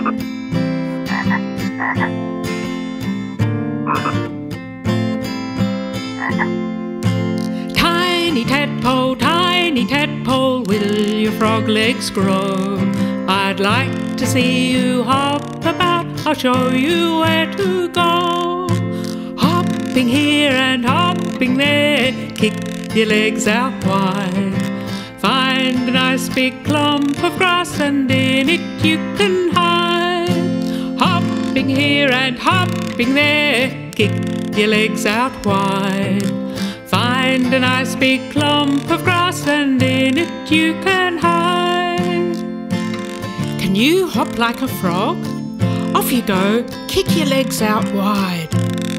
Tiny tadpole, will your frog legs grow? I'd like to see you hop about, I'll show you where to go. Hopping here and hopping there, kick your legs out wide. Find a nice big clump of grass and in it you can hide. Hopping here and hopping there, kick your legs out wide. Find a nice big clump of grass and in it you can hide. Can you hop like a frog? Off you go, kick your legs out wide.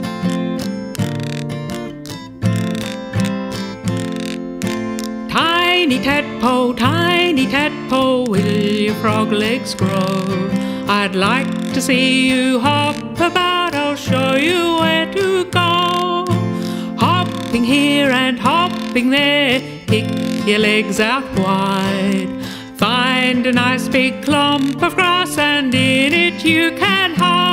Tiny tadpole, will your frog legs grow? I'd like to see you hop about, I'll show you where to go. Hopping here and hopping there, kick your legs out wide. Find a nice big clump of grass and in it you can hide.